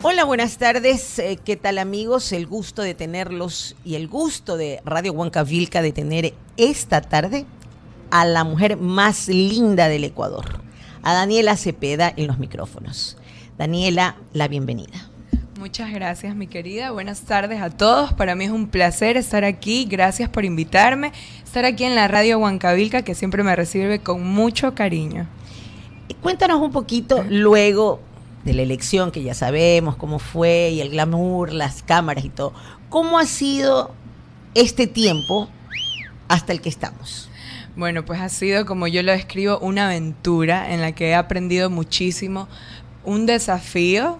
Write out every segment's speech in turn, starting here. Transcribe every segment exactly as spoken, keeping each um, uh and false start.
Hola, buenas tardes. Eh, ¿Qué tal, amigos? El gusto de tenerlos y el gusto de Radio Huancavilca de tener esta tarde a la mujer más linda del Ecuador, a Daniela Cepeda en los micrófonos. Daniela, la bienvenida. Muchas gracias, mi querida. Buenas tardes a todos. Para mí es un placer estar aquí. Gracias por invitarme. Estar aquí en la Radio Huancavilca, que siempre me recibe con mucho cariño. Cuéntanos un poquito luego de la elección, que ya sabemos cómo fue, y el glamour, las cámaras y todo. ¿Cómo ha sido este tiempo hasta el que estamos? Bueno, pues ha sido, como yo lo describo, una aventura en la que he aprendido muchísimo, un desafío,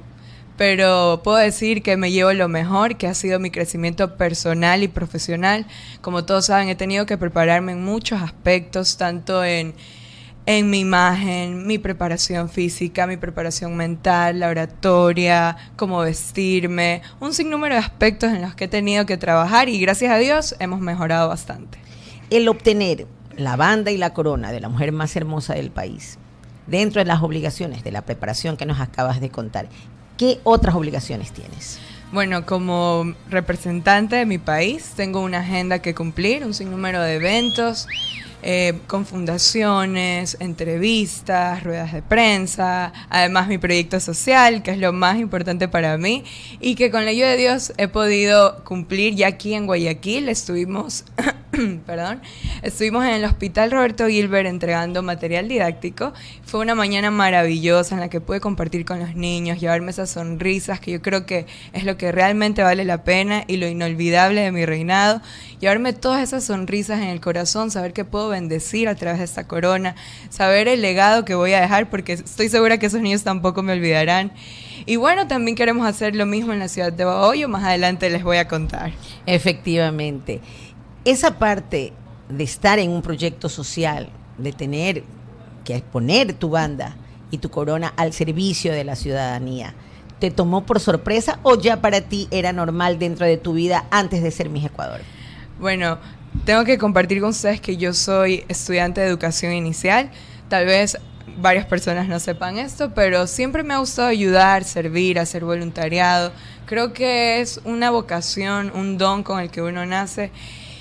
pero puedo decir que me llevo lo mejor, que ha sido mi crecimiento personal y profesional. Como todos saben, he tenido que prepararme en muchos aspectos, tanto en en mi imagen, mi preparación física, mi preparación mental, la oratoria, cómo vestirme, un sinnúmero de aspectos en los que he tenido que trabajar y gracias a Dios hemos mejorado bastante. El obtener la banda y la corona de la mujer más hermosa del país, dentro de las obligaciones de la preparación que nos acabas de contar, ¿qué otras obligaciones tienes? Bueno, como representante de mi país, tengo una agenda que cumplir, un sinnúmero de eventos, Eh, con fundaciones, entrevistas, ruedas de prensa, además mi proyecto social, que es lo más importante para mí y que con la ayuda de Dios he podido cumplir. Ya aquí en Guayaquil estuvimos, perdón, estuvimos en el Hospital Roberto Gilbert entregando material didáctico. Fue una mañana maravillosa en la que pude compartir con los niños, llevarme esas sonrisas que yo creo que es lo que realmente vale la pena y lo inolvidable de mi reinado, llevarme todas esas sonrisas en el corazón, saber que puedo bendecir a través de esta corona, saber el legado que voy a dejar, porque estoy segura que esos niños tampoco me olvidarán. Y bueno, también queremos hacer lo mismo en la ciudad de Bahoyo, más adelante les voy a contar. Efectivamente, esa parte de estar en un proyecto social, de tener que poner tu banda y tu corona al servicio de la ciudadanía, ¿te tomó por sorpresa o ya para ti era normal dentro de tu vida antes de ser Miss Ecuador? Bueno, tengo que compartir con ustedes que yo soy estudiante de educación inicial. Tal vez varias personas no sepan esto, pero siempre me ha gustado ayudar, servir, hacer voluntariado. Creo que es una vocación, un don con el que uno nace.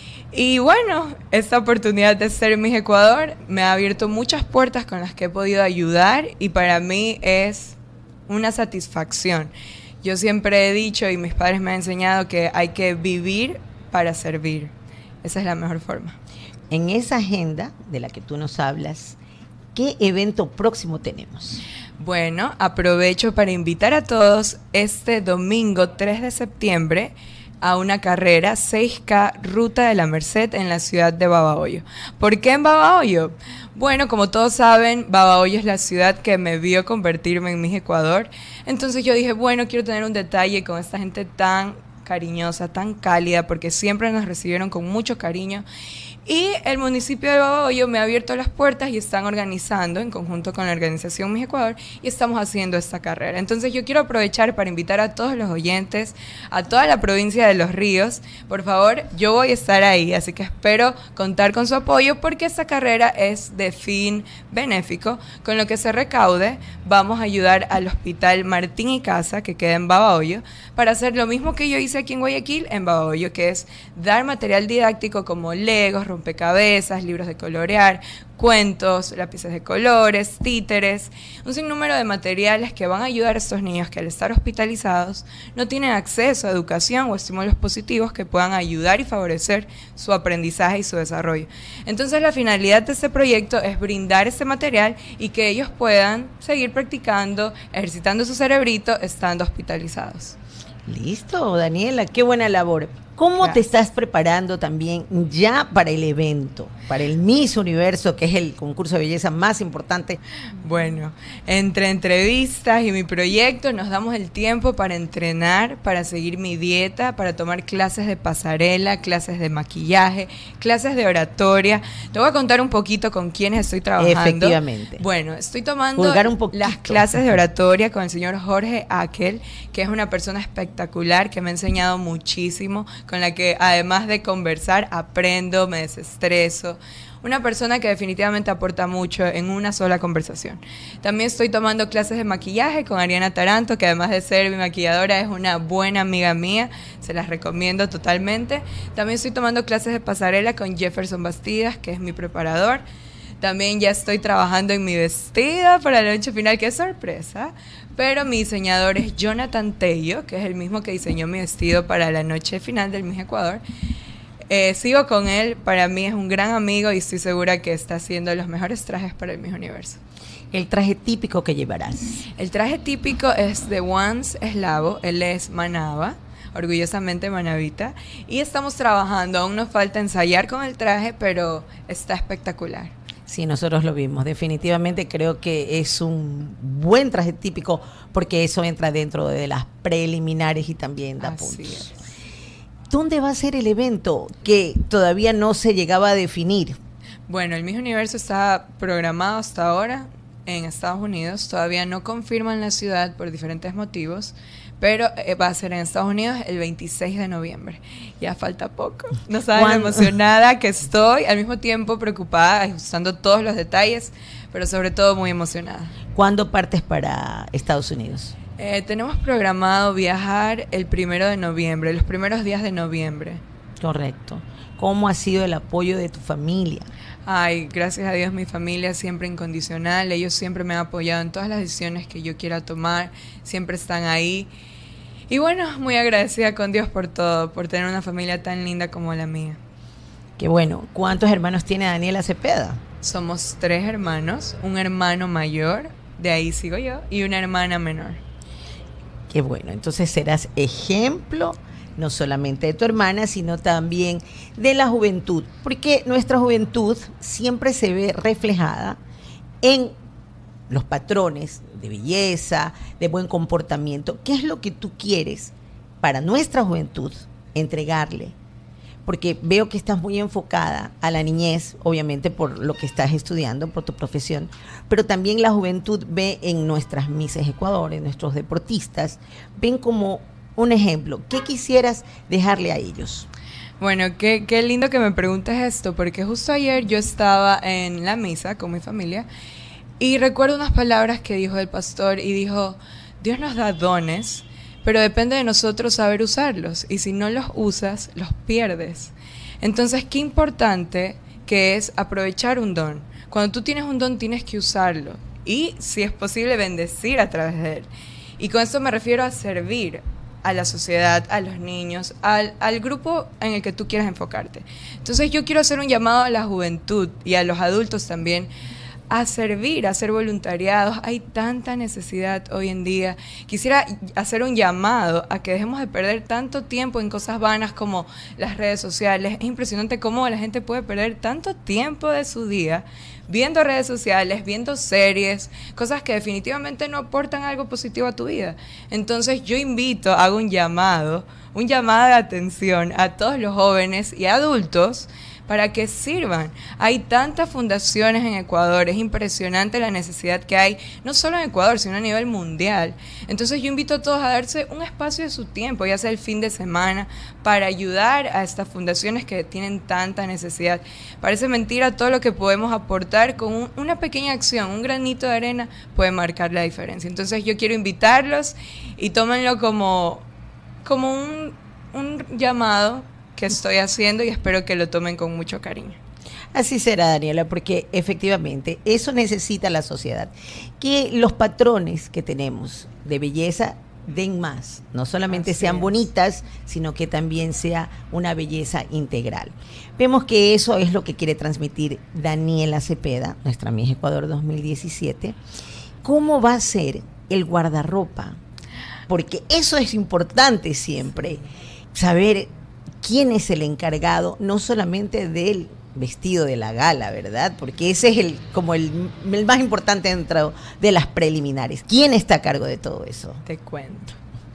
Y bueno, esta oportunidad de ser Miss Ecuador me ha abierto muchas puertas con las que he podido ayudar y para mí es una satisfacción. Yo siempre he dicho y mis padres me han enseñado que hay que vivir para servir. Esa es la mejor forma. En esa agenda de la que tú nos hablas, ¿qué evento próximo tenemos? Bueno, aprovecho para invitar a todos este domingo tres de septiembre a una carrera seis K Ruta de la Merced en la ciudad de Babahoyo. ¿Por qué en Babahoyo? Bueno, como todos saben, Babahoyo es la ciudad que me vio convertirme en Miss Ecuador. Entonces yo dije, bueno, quiero tener un detalle con esta gente tan cariñosa, tan cálida, porque siempre nos recibieron con mucho cariño. Y el municipio de Babahoyo me ha abierto las puertas y están organizando, en conjunto con la organización Miss Ecuador, y estamos haciendo esta carrera. Entonces yo quiero aprovechar para invitar a todos los oyentes, a toda la provincia de Los Ríos. Por favor, yo voy a estar ahí, así que espero contar con su apoyo porque esta carrera es de fin benéfico. Con lo que se recaude, vamos a ayudar al Hospital Martín y Casa, que queda en Babahoyo, para hacer lo mismo que yo hice aquí en Guayaquil, en Babahoyo, que es dar material didáctico como legos, rompecabezas, libros de colorear, cuentos, lápices de colores, títeres, un sinnúmero de materiales que van a ayudar a estos niños que al estar hospitalizados no tienen acceso a educación o estímulos positivos que puedan ayudar y favorecer su aprendizaje y su desarrollo. Entonces la finalidad de este proyecto es brindar este material y que ellos puedan seguir practicando, ejercitando su cerebrito estando hospitalizados. Listo, Daniela, qué buena labor. ¿Cómo Gracias. Te estás preparando también ya para el evento, para el Miss Universo, que es el concurso de belleza más importante? Bueno, entre entrevistas y mi proyecto nos damos el tiempo para entrenar, para seguir mi dieta, para tomar clases de pasarela, clases de maquillaje, clases de oratoria. Te voy a contar un poquito con quiénes estoy trabajando. Efectivamente. Bueno, estoy tomando un las clases de oratoria con el señor Jorge Aquel, que es una persona espectacular que me ha enseñado muchísimo. con la que además de conversar, aprendo, me desestreso. Una persona que definitivamente aporta mucho en una sola conversación. También estoy tomando clases de maquillaje con Ariana Taranto, que además de ser mi maquilladora es una buena amiga mía, se las recomiendo totalmente. También estoy tomando clases de pasarela con Jefferson Bastidas, que es mi preparador. También ya estoy trabajando en mi vestido para la noche final, que es sorpresa. Pero mi diseñador es Jonathan Tello, que es el mismo que diseñó mi vestido para la noche final del Miss Ecuador. Eh, sigo con él, para mí es un gran amigo y estoy segura que está haciendo los mejores trajes para el Miss Universo. El traje típico que llevarás. El traje típico es de Once Eslavo, él es manaba, orgullosamente manavita, y estamos trabajando, aún nos falta ensayar con el traje, pero está espectacular. Sí, nosotros lo vimos. Definitivamente creo que es un buen traje típico porque eso entra dentro de las preliminares y también da Así puntos. es. ¿Dónde va a ser el evento que todavía no se llegaba a definir? Bueno, el Miss Universo está programado hasta ahora en Estados Unidos. Todavía no confirman la ciudad por diferentes motivos, pero eh, va a ser en Estados Unidos el veintiséis de noviembre. Ya falta poco. No saben lo emocionada que estoy, al mismo tiempo preocupada, ajustando todos los detalles, pero sobre todo muy emocionada. ¿Cuándo partes para Estados Unidos? Eh, tenemos programado viajar el primero de noviembre, los primeros días de noviembre. Correcto. ¿Cómo ha sido el apoyo de tu familia? Ay, gracias a Dios mi familia siempre incondicional, ellos siempre me han apoyado en todas las decisiones que yo quiera tomar, siempre están ahí. Y bueno, muy agradecida con Dios por todo, por tener una familia tan linda como la mía. Qué bueno. ¿Cuántos hermanos tiene Daniela Cepeda? Somos tres hermanos, un hermano mayor, de ahí sigo yo, y una hermana menor. Qué bueno, entonces serás ejemplo no solamente de tu hermana, sino también de la juventud, porque nuestra juventud siempre se ve reflejada en los patrones de belleza, de buen comportamiento. ¿Qué es lo que tú quieres para nuestra juventud entregarle? Porque veo que estás muy enfocada a la niñez, obviamente por lo que estás estudiando, por tu profesión, pero también la juventud ve en nuestras Misses Ecuador, en nuestros deportistas, ven como un ejemplo. ¿Qué quisieras dejarle a ellos? Bueno, qué, qué lindo que me preguntes esto, porque justo ayer yo estaba en la misa con mi familia y recuerdo unas palabras que dijo el pastor y dijo, Dios nos da dones, pero depende de nosotros saber usarlos, y si no los usas, los pierdes. Entonces, qué importante que es aprovechar un don. Cuando tú tienes un don, tienes que usarlo, y si es posible, bendecir a través de él. Y con esto me refiero a servir a la sociedad, a los niños, al, al grupo en el que tú quieras enfocarte. Entonces, yo quiero hacer un llamado a la juventud y a los adultos también, a servir, a hacer voluntariados. Hay tanta necesidad hoy en día. Quisiera hacer un llamado a que dejemos de perder tanto tiempo en cosas vanas como las redes sociales. Es impresionante cómo la gente puede perder tanto tiempo de su día viendo redes sociales, viendo series, cosas que definitivamente no aportan algo positivo a tu vida. Entonces yo invito, hago un llamado, un llamado de atención a todos los jóvenes y adultos para que sirvan. Hay tantas fundaciones en Ecuador, es impresionante la necesidad que hay, no solo en Ecuador, sino a nivel mundial. Entonces yo invito a todos a darse un espacio de su tiempo, ya sea el fin de semana, para ayudar a estas fundaciones que tienen tanta necesidad. Parece mentira todo lo que podemos aportar con un, una pequeña acción, un granito de arena puede marcar la diferencia. Entonces yo quiero invitarlos y tómenlo como, como un, un llamado que estoy haciendo, y espero que lo tomen con mucho cariño. Así será, Daniela, porque efectivamente eso necesita la sociedad, que los patrones que tenemos de belleza den más, no solamente Así sean es. bonitas, sino que también sea una belleza integral. Vemos que eso es lo que quiere transmitir Daniela Cepeda, nuestra Miss Ecuador dos mil diecisiete. ¿Cómo va a ser el guardarropa? Porque eso es importante siempre, saber quién es el encargado, no solamente del vestido de la gala, ¿verdad? Porque ese es el como el, el más importante dentro de las preliminares. ¿Quién está a cargo de todo eso? Te cuento.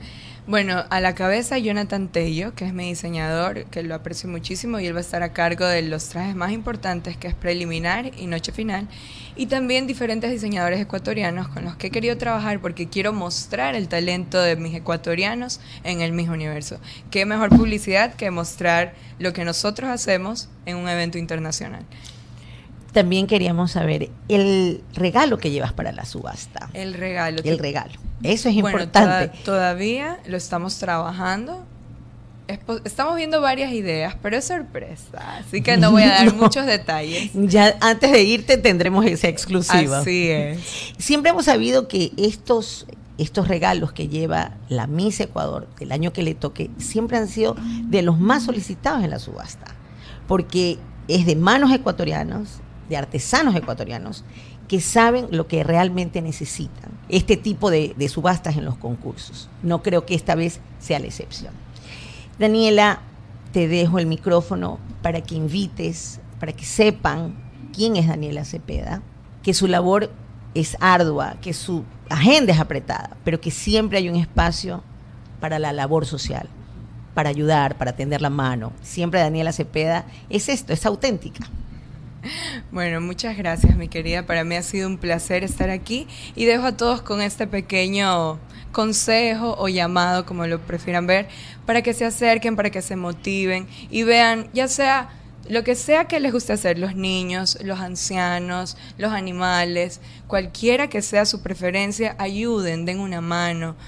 Bueno, a la cabeza Jonathan Tello, que es mi diseñador, que lo aprecio muchísimo, y él va a estar a cargo de los trajes más importantes, que es preliminar y noche final, y también diferentes diseñadores ecuatorianos con los que he querido trabajar porque quiero mostrar el talento de mis ecuatorianos en el Miss Universo. Qué mejor publicidad que mostrar lo que nosotros hacemos en un evento internacional. También queríamos saber el regalo que llevas para la subasta. El regalo. El regalo. Eso es bueno, importante. Toda, todavía lo estamos trabajando. Es, estamos viendo varias ideas, pero es sorpresa. Así que no voy a dar no. muchos detalles. Ya antes de irte tendremos esa exclusiva. Así es. Siempre hemos sabido que estos, estos regalos que lleva la Miss Ecuador, el año que le toque, siempre han sido de los más solicitados en la subasta. Porque es de manos ecuatorianos, de artesanos ecuatorianos que saben lo que realmente necesitan este tipo de, de subastas en los concursos. No creo que esta vez sea la excepción. Daniela, te dejo el micrófono para que invites, para que sepan quién es Daniela Cepeda, que su labor es ardua, que su agenda es apretada, pero que siempre hay un espacio para la labor social, para ayudar, para tender la mano. Siempre Daniela Cepeda es esto, es auténtica. Bueno, muchas gracias, mi querida. Para mí ha sido un placer estar aquí y dejo a todos con este pequeño consejo o llamado, como lo prefieran ver, para que se acerquen, para que se motiven y vean, ya sea lo que sea que les guste hacer, los niños, los ancianos, los animales, cualquiera que sea su preferencia, ayuden, den una mano,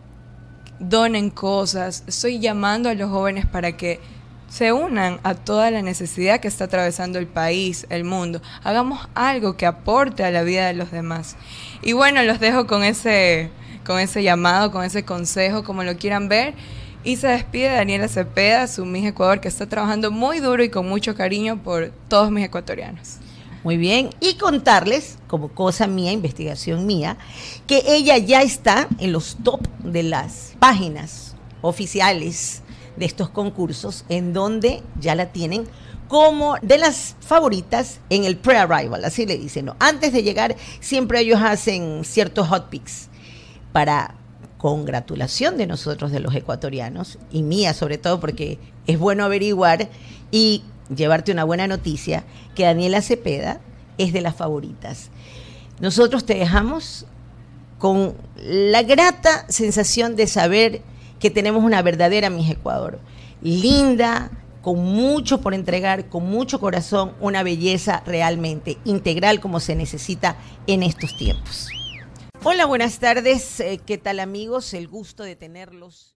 donen cosas. Estoy llamando a los jóvenes para que se unan a toda la necesidad que está atravesando el país, el mundo. Hagamos algo que aporte a la vida de los demás. Y bueno, los dejo con ese, con ese llamado, con ese consejo, como lo quieran ver. Y se despide Daniela Cepeda, su Miss Ecuador, que está trabajando muy duro y con mucho cariño por todos mis ecuatorianos. Muy bien, y contarles, como cosa mía, investigación mía, que ella ya está en los top de las páginas oficiales de estos concursos, en donde ya la tienen como de las favoritas en el pre-arrival, así le dicen, ¿no? Antes de llegar, siempre ellos hacen ciertos hot picks para congratulación de nosotros, de los ecuatorianos, y mía sobre todo, porque es bueno averiguar y llevarte una buena noticia, que Daniela Cepeda es de las favoritas. Nosotros te dejamos con la grata sensación de saber que tenemos una verdadera Miss Ecuador, linda, con mucho por entregar, con mucho corazón, una belleza realmente integral como se necesita en estos tiempos. Hola, buenas tardes, ¿qué tal amigos? El gusto de tenerlos.